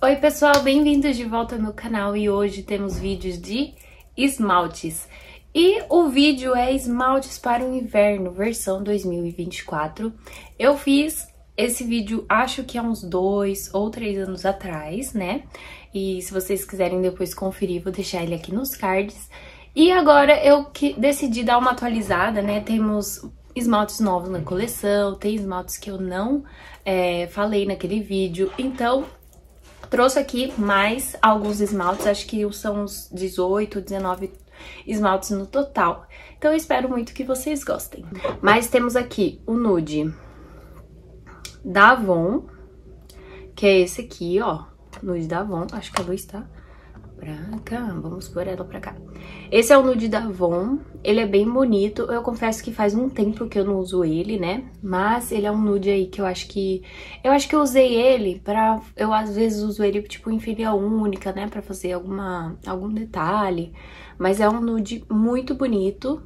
Oi pessoal, bem-vindos de volta ao meu canal e hoje temos vídeos de esmaltes. E o vídeo é esmaltes para o inverno, versão 2024. Eu fiz esse vídeo, acho que há uns 2 ou 3 anos atrás, né? E se vocês quiserem depois conferir, vou deixar ele aqui nos cards. E agora eu decidi dar uma atualizada, né? Temos esmaltes novos na coleção, tem esmaltes que eu não falei naquele vídeo, então trouxe aqui mais alguns esmaltes, acho que são uns 18, 19 esmaltes no total. Então eu espero muito que vocês gostem. Mas temos aqui o nude da Avon, que é esse aqui, ó, nude da Avon, acho que a luz tá pra cá, vamos pôr ela pra cá. Esse é o nude da Avon, ele é bem bonito, eu confesso que faz um tempo que eu não uso ele, né? Mas ele é um nude aí que eu acho que eu usei ele pra, eu às vezes uso ele tipo em filha única, né? Pra fazer algum detalhe, mas é um nude muito bonito.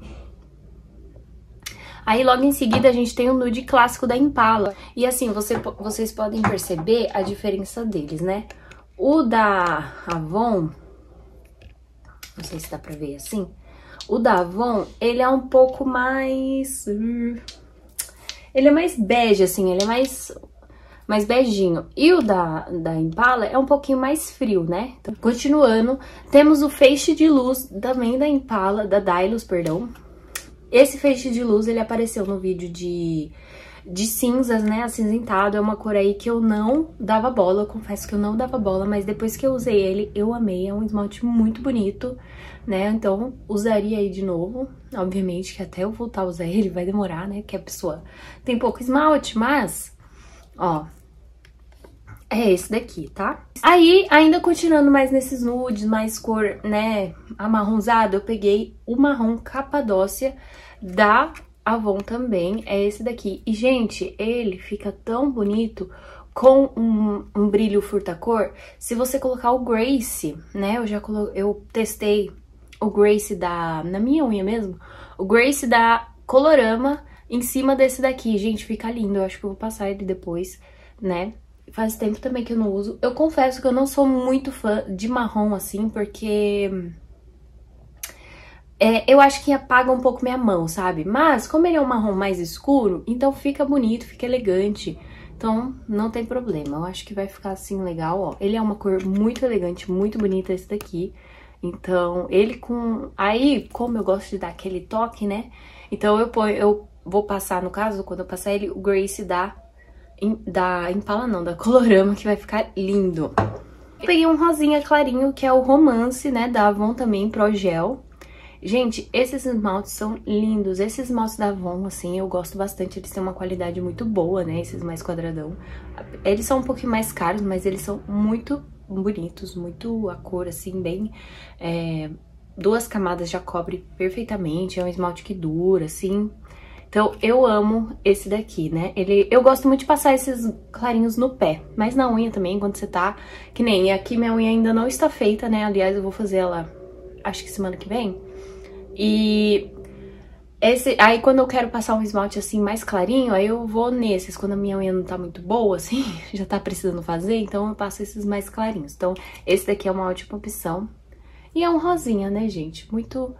Aí logo em seguida a gente tem o nude clássico da Impala, e assim, vocês podem perceber a diferença deles, né? O da Avon, não sei se dá pra ver assim, o da Avon, ele é um pouco mais... ele é mais bege, assim, ele é mais beijinho. E o da Impala é um pouquinho mais frio, né? Então, continuando, temos o feixe de luz também da Impala, da Dylos, perdão. Esse feixe de luz, ele apareceu no vídeo de cinzas, né, acinzentado, é uma cor aí que eu não dava bola, eu confesso que eu não dava bola, mas depois que eu usei ele, eu amei, é um esmalte muito bonito, né, então usaria aí de novo, obviamente que até eu voltar a usar ele vai demorar, né, porque a pessoa tem pouco esmalte, mas, ó, é esse daqui, tá? Aí, ainda continuando mais nesses nudes, mais cor, né, amarronzado, eu peguei o marrom Capadócia da Avon também, é esse daqui. E, gente, ele fica tão bonito com um brilho furta-cor. Se você colocar o Grace, né, eu testei o Grace na minha unha mesmo, o Grace da Colorama em cima desse daqui. Gente, fica lindo, eu acho que eu vou passar ele depois, né? Faz tempo também que eu não uso. Eu confesso que eu não sou muito fã de marrom, assim, porque... eu acho que apaga um pouco minha mão, sabe? Mas, como ele é um marrom mais escuro, então fica bonito, fica elegante. Então, não tem problema. Eu acho que vai ficar assim legal, ó. Ele é uma cor muito elegante, muito bonita esse daqui. Então, ele com... Aí, como eu gosto de dar aquele toque, né? Então, eu vou passar, no caso, quando eu passar ele, o Grace da Impala não, da Colorama, que vai ficar lindo. Eu peguei um rosinha clarinho, que é o Romance, né, da Avon também, Pro Gel. Gente, esses esmaltes são lindos. Esses esmaltes da Avon, assim, eu gosto bastante. Eles têm uma qualidade muito boa, né, esses mais quadradão. Eles são um pouquinho mais caros, mas eles são muito bonitos, muito a cor, assim, bem... 2 camadas já cobre perfeitamente, é um esmalte que dura, assim... Então, eu amo esse daqui, né? Eu gosto muito de passar esses clarinhos no pé, mas na unha também, quando você tá... Que nem aqui minha unha ainda não está feita, né? Aliás, eu vou fazer ela, acho que semana que vem. E aí quando eu quero passar um esmalte assim mais clarinho, aí eu vou nesses. Quando a minha unha não tá muito boa, assim, já tá precisando fazer, então eu passo esses mais clarinhos. Então, esse daqui é uma ótima opção. E é um rosinha, né, gente? Muito...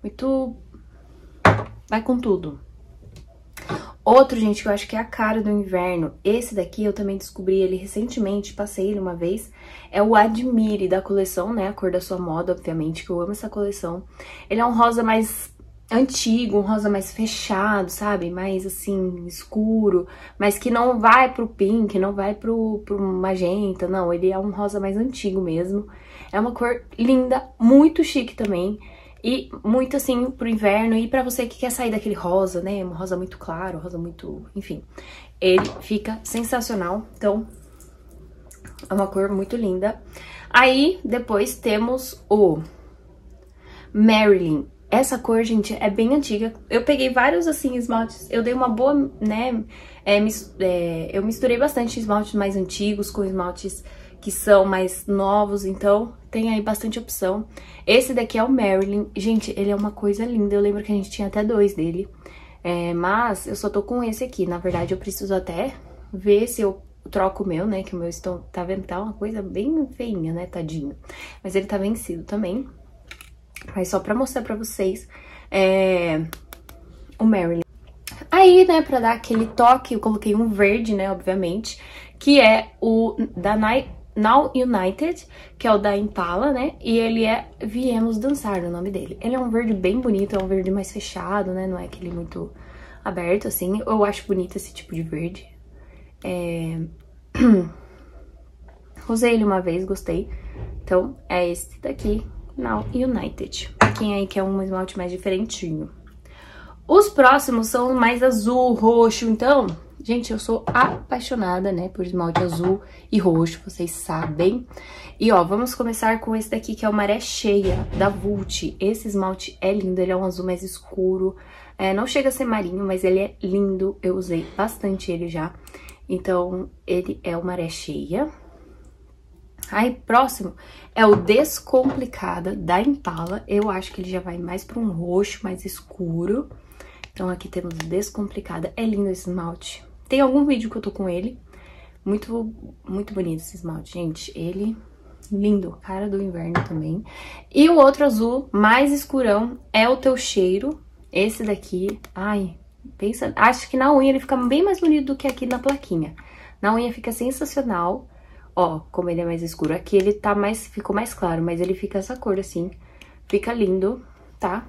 vai com tudo. Outro, gente, que eu acho que é a cara do inverno, esse daqui eu também descobri ele recentemente, passei ele uma vez, é o Admire da coleção, né, a cor da sua moda, obviamente, que eu amo essa coleção. Ele é um rosa mais antigo, um rosa mais fechado, sabe, mais assim, escuro, mas que não vai pro pink, não vai pro magenta, não, ele é um rosa mais antigo mesmo. É uma cor linda, muito chique também. E muito assim pro inverno e pra você que quer sair daquele rosa, né? Um rosa muito claro, rosa muito... Enfim, ele fica sensacional. Então, é uma cor muito linda. Aí, depois temos o Marilyn. Essa cor, gente, é bem antiga. Eu peguei vários, assim, esmaltes. Eu dei uma boa, né? Eu misturei bastante esmaltes mais antigos com esmaltes que são mais novos, então tem aí bastante opção. Esse daqui é o Marilyn. Gente, ele é uma coisa linda, eu lembro que a gente tinha até 2 dele. Mas eu só tô com esse aqui, na verdade eu preciso até ver se eu troco o meu, né? Que o meu tá vendo que tá uma coisa bem feinha, né? Tadinho. Mas ele tá vencido também. Mas só pra mostrar pra vocês, o Marilyn. Aí, né, pra dar aquele toque, eu coloquei um verde, né, obviamente, que é o da Now United, que é o da Impala, né, e ele é Viemos Dançar, o nome dele. Ele é um verde bem bonito, é um verde mais fechado, né, não é aquele muito aberto, assim. Eu acho bonito esse tipo de verde. Usei ele uma vez, gostei. Então, é esse daqui, Now United. Pra quem aí quer um esmalte mais diferentinho. Os próximos são mais azul, roxo, então, gente, eu sou apaixonada, né, por esmalte azul e roxo, vocês sabem. E, ó, vamos começar com esse daqui, que é o Maré Cheia, da Vult. Esse esmalte é lindo, ele é um azul mais escuro, não chega a ser marinho, mas ele é lindo, eu usei bastante ele já. Então, ele é o Maré Cheia. Aí, próximo é o Descomplicada, da Impala. Eu acho que ele já vai mais para um roxo mais escuro. Então, aqui temos Descomplicada. É lindo esse esmalte. Tem algum vídeo que eu tô com ele. Muito, muito bonito esse esmalte, gente. Ele, lindo. Cara do inverno também. E o outro azul, mais escurão, é o Teu Cheiro. Esse daqui, ai, pensa... Acho que na unha ele fica bem mais bonito do que aqui na plaquinha. Na unha fica sensacional. Ó, como ele é mais escuro. Aqui ele tá ficou mais claro, mas ele fica essa cor assim. Fica lindo, tá?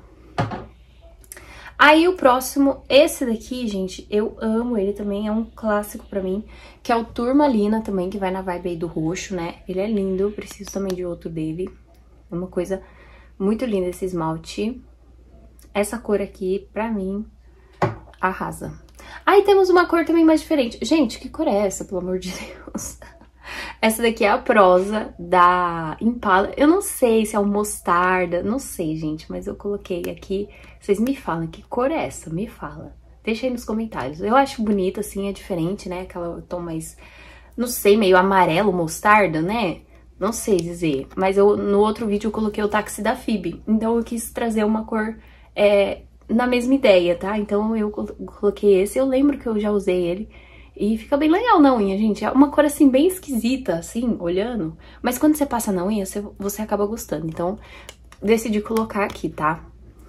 Aí o próximo, esse daqui, gente, eu amo ele também, é um clássico pra mim, que é o Turmalina também, que vai na vibe aí do roxo, né? Ele é lindo, preciso também de outro dele. É uma coisa muito linda esse esmalte. Essa cor aqui, pra mim, arrasa. Aí temos uma cor também mais diferente. Gente, que cor é essa, pelo amor de Deus? Essa daqui é a Prosa, da Impala. Eu não sei se é um mostarda, não sei, gente, mas eu coloquei aqui. Vocês me falam, que cor é essa? Me fala. Deixa aí nos comentários. Eu acho bonita, assim, é diferente, né? Aquela tom mais, não sei, meio amarelo, mostarda, né? Não sei dizer. Mas no outro vídeo eu coloquei o táxi da Phoebe. Então eu quis trazer uma cor na mesma ideia, tá? Então eu coloquei esse. Eu lembro que eu já usei ele. E fica bem legal na unha, gente. É uma cor, assim, bem esquisita, assim, olhando. Mas quando você passa na unha, você acaba gostando. Então, decidi colocar aqui, tá?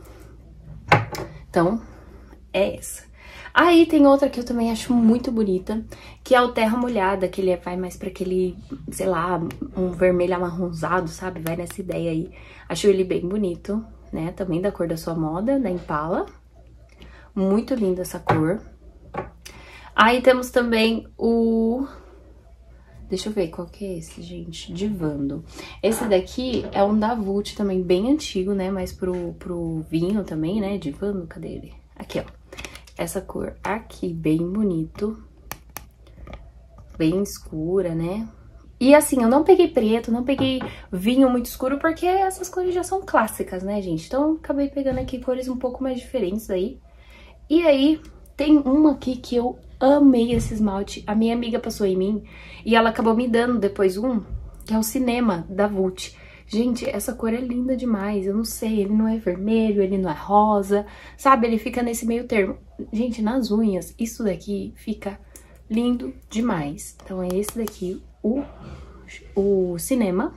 Então, é essa. Aí tem outra que eu também acho muito bonita, que é o Terra Molhada, que ele vai mais pra aquele, sei lá, um vermelho amarronzado, sabe? Vai nessa ideia aí. Acho ele bem bonito, né? Também da cor da sua moda, da Impala. Muito linda essa cor. Aí temos também o... Deixa eu ver qual que é esse, gente. Divando. Esse daqui é um da Vult também, bem antigo, né? Mas pro vinho também, né? Divando, cadê ele? Aqui, ó. Essa cor aqui, bem bonito. Bem escura, né? E assim, eu não peguei preto, não peguei vinho muito escuro, porque essas cores já são clássicas, né, gente? Então, acabei pegando aqui cores um pouco mais diferentes aí. E aí, tem uma aqui que eu amei esse esmalte. A minha amiga passou em mim e ela acabou me dando depois que é o Cinema, da Vult. Gente, essa cor é linda demais. Eu não sei, ele não é vermelho, ele não é rosa, sabe? Ele fica nesse meio termo. Gente, nas unhas, isso daqui fica lindo demais. Então é esse daqui, o Cinema.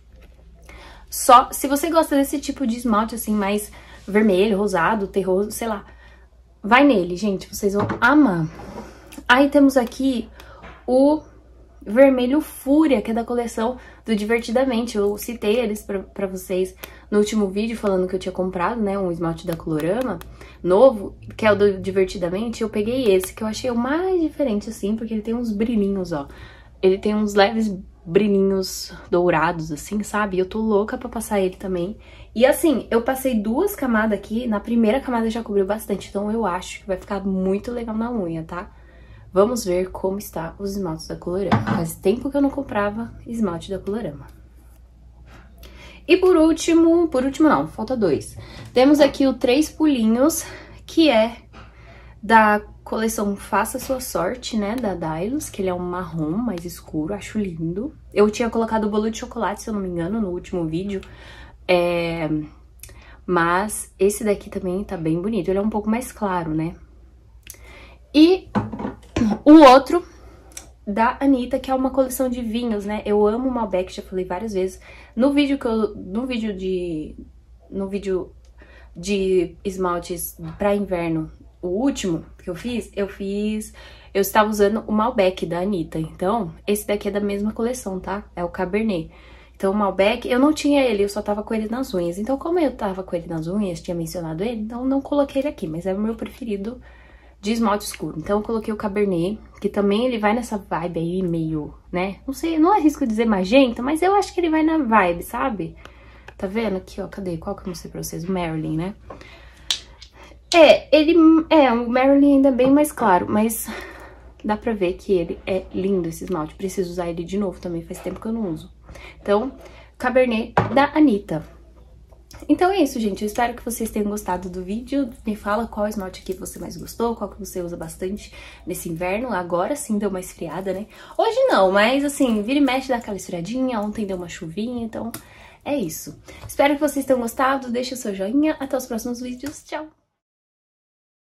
Só, se você gosta desse tipo de esmalte, assim, mais vermelho, rosado, terroso, sei lá, vai nele, gente, vocês vão amar. Aí temos aqui o Vermelho Fúria, que é da coleção do Divertidamente. Eu citei eles pra vocês no último vídeo, falando que eu tinha comprado, né, um esmalte da Colorama novo, que é o do Divertidamente. Eu peguei esse, que eu achei o mais diferente, assim, porque ele tem uns brilhinhos, ó. Ele tem uns leves brilhinhos dourados, assim, sabe? Eu tô louca pra passar ele também. E assim, eu passei 2 camadas aqui, na primeira camada já cobriu bastante, então eu acho que vai ficar muito legal na unha, tá? Vamos ver como está os esmaltes da Colorama. Faz tempo que eu não comprava esmalte da Colorama. E por último não, falta 2. Temos aqui o 3 Pulinhos, que é da coleção Faça Sua Sorte, né, da Dylos, que ele é um marrom mais escuro, acho lindo. Eu tinha colocado o bolo de chocolate, se eu não me engano, no último vídeo, mas esse daqui também tá bem bonito, ele é um pouco mais claro, né. E o outro da Anitta, que é uma coleção de vinhos, né? Eu amo o Malbec, já falei várias vezes. No vídeo de esmaltes pra inverno, o último que eu estava usando o Malbec da Anitta. Então, esse daqui é da mesma coleção, tá? É o Cabernet. Então, o Malbec, eu não tinha ele, eu só tava com ele nas unhas. Então, como eu tava com ele nas unhas, tinha mencionado ele, então não coloquei ele aqui, mas é o meu preferido de esmalte escuro. Então, eu coloquei o Cabernet, que também ele vai nessa vibe aí meio, né? Não sei, não arrisco dizer magenta, mas eu acho que ele vai na vibe, sabe? Tá vendo aqui, ó, cadê? Qual que eu mostrei pra vocês? O Marilyn, né? O Marilyn ainda é bem mais claro, mas dá pra ver que ele é lindo, esse esmalte. Preciso usar ele de novo também, faz tempo que eu não uso. Então, Cabernet da Anitta. Então é isso, gente. Eu espero que vocês tenham gostado do vídeo. Me fala qual esmalte aqui você mais gostou, qual que você usa bastante nesse inverno. Agora sim deu uma esfriada, né? Hoje não, mas assim, vira e mexe dá aquela esfriadinha. Ontem deu uma chuvinha, então é isso. Espero que vocês tenham gostado. Deixa o seu joinha. Até os próximos vídeos. Tchau!